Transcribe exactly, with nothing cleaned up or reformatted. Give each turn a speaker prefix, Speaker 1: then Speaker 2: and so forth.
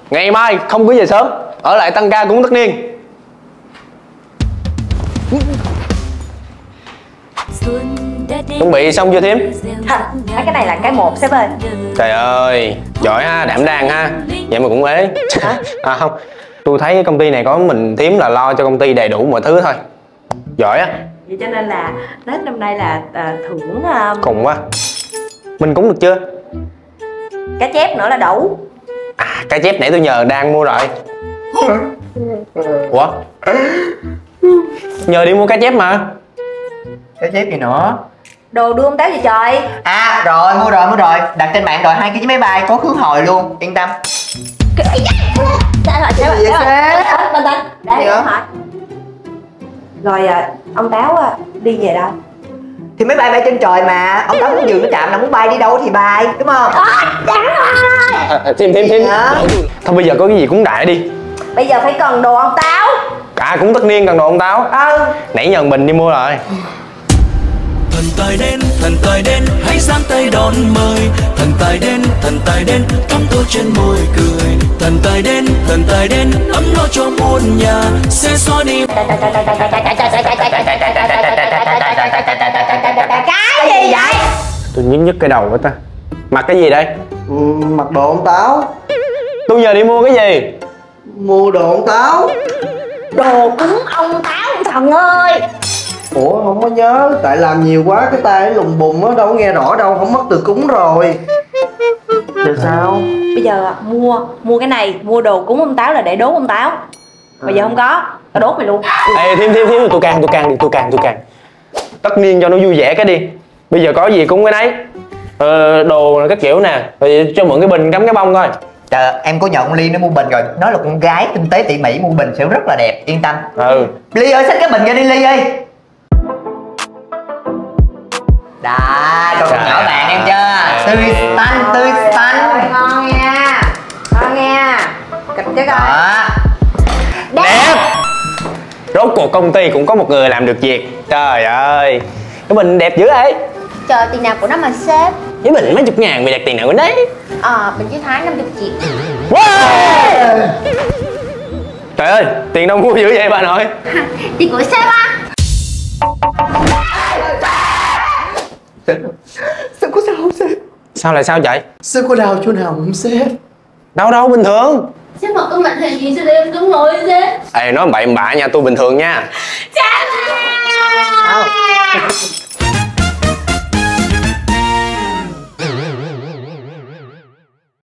Speaker 1: Ngày mai không có về sớm, ở lại tăng ca cũng tất niên. Chuẩn bị xong chưa thím?
Speaker 2: À, cái này là cái một sếp ơi.
Speaker 1: Trời ơi, giỏi ha, đảm đang ha. Vậy mà cũng ế.
Speaker 2: Hả?
Speaker 1: À không, tôi thấy công ty này có mình thím là lo cho công ty đầy đủ mọi thứ thôi. Giỏi á.
Speaker 2: Vậy cho nên là Tết năm nay là à, thưởng à,
Speaker 1: Cùng quá. Mình cúng được chưa?
Speaker 2: cá chép nữa là đủ.
Speaker 1: À, cá chép nãy tôi nhờ đang mua rồi. Ủa? Nhờ đi mua cá chép mà.
Speaker 3: Cá chép gì nữa?
Speaker 2: Đồ đưa ông Táo gì trời?
Speaker 3: À rồi, mua rồi, mua rồi. Đặt trên mạng rồi, hai cái chiếc máy bay có khứ hồi luôn, yên tâm.
Speaker 2: Sao rồi, sao rồi,
Speaker 3: Gì vậy
Speaker 2: sao
Speaker 3: sếp?
Speaker 2: rồi? Bình tĩnh, để
Speaker 3: Gì
Speaker 2: em
Speaker 3: vậy?
Speaker 2: hỏi. Rồi à, ông Táo à, đi về đâu?
Speaker 3: Thì máy bay bay trên trời mà, ông Táo muốn dừng nó chạm là muốn bay đi đâu thì bay, đúng không?
Speaker 1: À, thêm thêm thêm.
Speaker 3: Dạ.
Speaker 1: Thôi bây giờ có cái gì cúng đại đi.
Speaker 2: Bây giờ phải cần đồ ông Táo.
Speaker 1: À cũng tất niên cần đồ ông Táo.
Speaker 2: Ừ.
Speaker 1: Nãy nhờ mình đi mua rồi.
Speaker 4: Thần tài đến, thần tài đến, hãy giang tay đón mời. Thần tài đến, thần tài đến, cắm tô trên môi cười. Thần tài đến, thần tài đến, ấm no cho muôn nhà, sẽ xóa đi.
Speaker 2: Cái gì vậy?
Speaker 1: Tôi nhức nhức cái đầu quá ta. Mặc cái gì đây?
Speaker 3: Ừ, mặc đồ ông Táo.
Speaker 1: Tôi nhờ đi mua cái gì?
Speaker 3: Mua đồ ông Táo.
Speaker 2: Đồ cúng ông Táo ông thần ơi.
Speaker 3: Ủa không có nhớ, tại làm nhiều quá cái tai nó lùng bùng á, đâu có nghe rõ đâu, không mất từ cúng rồi. Rồi sao?
Speaker 2: Bây giờ mua mua cái này, mua đồ cúng ông Táo là để đốt ông Táo. Bây giờ không có, tao đốt mày luôn.
Speaker 1: Ê thêm thêm thêm tôi can tôi can đi tôi can tôi can. Tất niên cho nó vui vẻ cái đi. Bây giờ có gì cúng cái đấy. Ờ, đồ các kiểu nè, rồi cho mượn cái bình cắm cái bông coi.
Speaker 3: Trời, em có nhận Ly nó mua bình rồi, nó là con gái tinh tế tỉ mỉ, mua bình sẽ rất là đẹp, yên tâm.
Speaker 1: Ừ.
Speaker 3: Ly ơi, xách cái bình ra đi Ly ơi. Đó, cho con nhỏ bạn em chưa? Tươi xanh, tươi xanh.
Speaker 2: Ngon nha, ngon nha. Kịch chứ coi.
Speaker 3: Đó.
Speaker 1: Đẹp. Rốt cuộc công ty cũng có một người làm được việc. Trời ơi, cái bình đẹp dữ ấy.
Speaker 5: Trời, tiền nào của nó mà sếp.
Speaker 1: Với bình mấy chục ngàn, mày đặt tiền nào của đấy.
Speaker 5: Ờ, bình chữ Thái năm mươi triệu.
Speaker 1: Wow. Trời ơi, tiền đâu mua dữ vậy bà nội?
Speaker 5: Tiền của sếp á.
Speaker 3: Sao có sao không sếp?
Speaker 1: Sao lại sao vậy?
Speaker 3: Sao có đau chỗ nào không sếp?
Speaker 1: Đâu đâu bình thường.
Speaker 5: Sếp mặc cái mặt hình gì sao em đứng ngồi sếp?
Speaker 1: Ê nói bậy bạ nha, tôi bình thường nha.
Speaker 5: Sếp ơi!